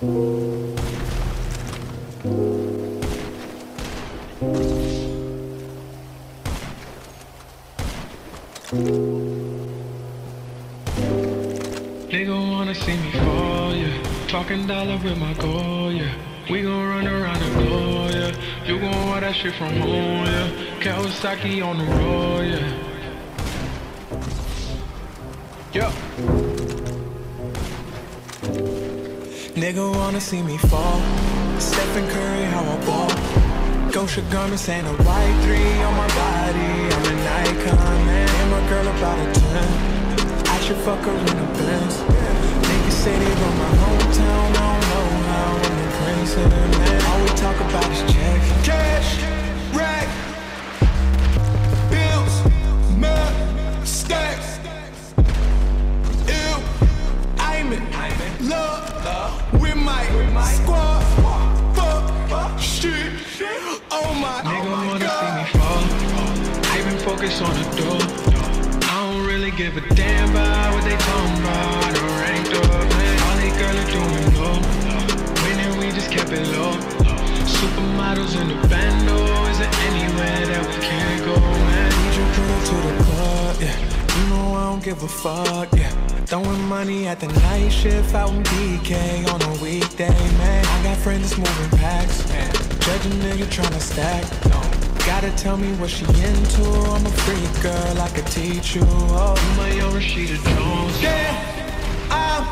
Nigga wanna see me fall, yeah. Talking dollar with my goal, yeah. We gon' run around the globe, yeah. You gon' want that shit from home, yeah. Kawasaki on the road, yeah. Yo. Nigga wanna see me fall. Stephen Curry, how I ball. Gosha garments and a white 3 on my body. I'm an icon, man. And my girl about a 10. I should fuck her in a Benz. Niggas say they run my hometown. I don't know how. I'm the prince of the man. All we talk about is checks. Cash, rack, bills, mud, stacks. Ew, I'm in love with my squad. Fuck, shit. Oh my God. Nigga wanna see me fall. I been focused on the door. I don't really give a damn about what they talking about. I done ranked up, man. All they girls are doing low. Winning, we just kept it low. Supermodels in the bando. Is there anywhere that we can't go, man? Need you pull up to the club, yeah. You know I don't give a fuck, yeah. Throwing money at the night shift out in BK on a weekday, man. I got friends that's moving packs, man. Judge a nigga tryna stack. No. Gotta tell me what she into. I'm a freak girl, I could teach you. Oh, You my own Rashida Jones. yeah, I'm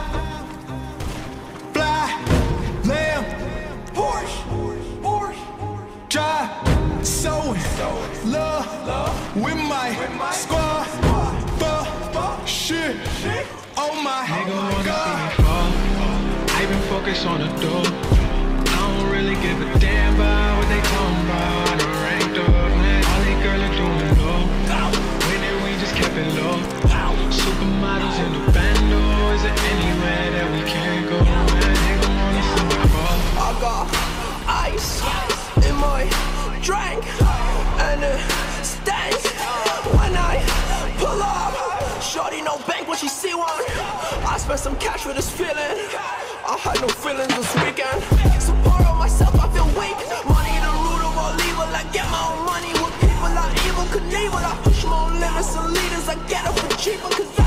fly, lamb, Porsche, drive, sewing, love with my squad. Fuck, shit, oh my Nigga wanna God. see me fall. I been focused on the door. I don't really give a damn about what they talking about. I done ranked up, man. All they girls are doing low. Winning, we just kept it low. Supermodels in the bando. Is there anywhere that we can't go, man? Nigga wanna see me fall. I got ice in my drink and it stank when I pull up. Shorty no bank when she see one. I spent some cash for this feeling. I had no feelings this weekend. Support on myself, I feel weak. Money the root of all evil. I get my own money with people I evil Knievel. I push my own limits and leaders. I get it for cheaper cause